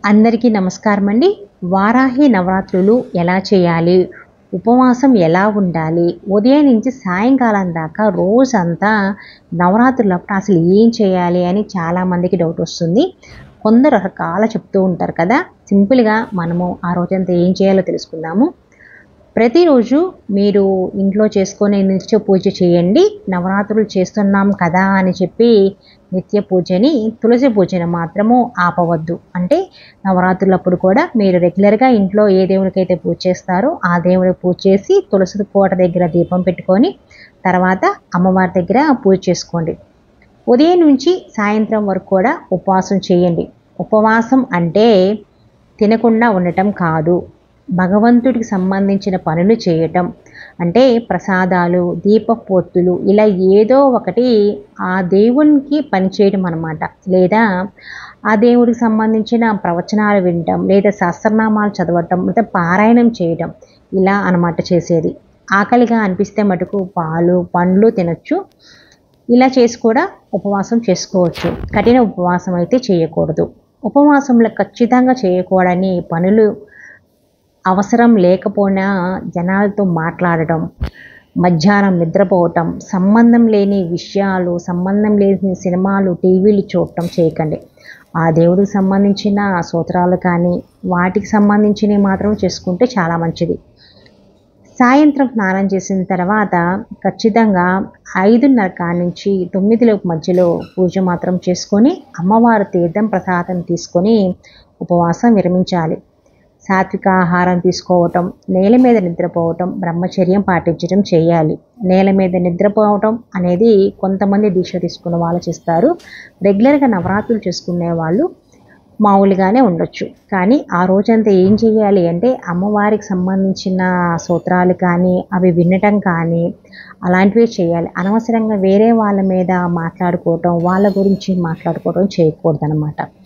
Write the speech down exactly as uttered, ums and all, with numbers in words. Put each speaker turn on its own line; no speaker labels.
అందరికీ నమస్కారం అండి. వారాహి నవరాత్రులు ఎలా చేయాలి, ఉపవాసం ఎలా ఉండాలి, ఉదయం నుంచి సాయంకాలం దాకా రోజంతా నవరాత్రులప్పుడు అసలు ఏం చేయాలి అని చాలామందికి డౌట్ వస్తుంది. కొందరు రకాల చెప్తూ ఉంటారు కదా. సింపుల్గా మనము ఆ రోజంతా ఏం చేయాలో తెలుసుకుందాము. ప్రతిరోజు మీరు ఇంట్లో చేసుకునే నిత్య పూజ చేయండి. నవరాత్రులు చేస్తున్నాం కదా అని చెప్పి నిత్య పూజని, తులసి పూజను మాత్రము ఆపవద్దు. అంటే నవరాత్రులప్పుడు కూడా మీరు రెగ్యులర్గా ఇంట్లో ఏ దేవుడికైతే పూజ చేస్తారో ఆ దేవుడికి పూజ చేసి తులసి కోట దగ్గర దీపం పెట్టుకొని తర్వాత అమ్మవారి దగ్గర పూజ చేసుకోండి. ఉదయం నుంచి సాయంత్రం వరకు కూడా ఉపవాసం చేయండి. ఉపవాసం అంటే తినకుండా ఉండటం కాదు, భగవంతుడికి సంబంధించిన పనులు చేయటం. అంటే ప్రసాదాలు, దీపపోత్తులు ఇలా ఏదో ఒకటి ఆ దేవునికి పనిచేయడం అన్నమాట. లేదా ఆ దేవుడికి సంబంధించిన ప్రవచనాలు వినటం, లేదా సహస్రనామాలు చదవటం, లేదా పారాయణం చేయటం, ఇలా అన్నమాట చేసేది. ఆకలిగా అనిపిస్తే మటుకు పాలు పండ్లు తినచ్చు. ఇలా చేసి కూడా ఉపవాసం చేసుకోవచ్చు. కఠిన ఉపవాసం అయితే చేయకూడదు. ఉపవాసంలో ఖచ్చితంగా చేయకూడని పనులు అవసరం లేకపోయినా జనాలతో మాట్లాడటం, మధ్యాహ్నం నిద్రపోవటం, సంబంధం లేని విషయాలు, సంబంధం లేని సినిమాలు, టీవీలు చూడటం చేయకండి. ఆ దేవుడికి సంబంధించిన స్తోత్రాలు కానీ వాటికి సంబంధించినవి మాత్రం చేసుకుంటే చాలా మంచిది. సాయంత్రం స్నానం చేసిన తర్వాత ఖచ్చితంగా ఐదున్నర కాడి నుంచి తొమ్మిదిలోపు మధ్యలో పూజ మాత్రం చేసుకొని అమ్మవారి తీర్థం ప్రసాదం తీసుకొని ఉపవాసం విరమించాలి. సాత్విక ఆహారం తీసుకోవటం, నేల మీద నిద్రపోవటం, బ్రహ్మచర్యం పాటించడం చేయాలి. నేల మీద నిద్రపోవటం అనేది కొంతమంది దీక్ష తీసుకున్న వాళ్ళు చేస్తారు. రెగ్యులర్గా నవరాత్రులు చేసుకునే వాళ్ళు మామూలుగానే ఉండొచ్చు. కానీ ఆ రోజంతా ఏం చేయాలి అంటే అమ్మవారికి సంబంధించిన స్తోత్రాలు కానీ అవి వినటం కానీ అలాంటివి చేయాలి. అనవసరంగా వేరే వాళ్ళ మీద మాట్లాడుకోవటం, వాళ్ళ గురించి మాట్లాడుకోవటం చేయకూడదనమాట.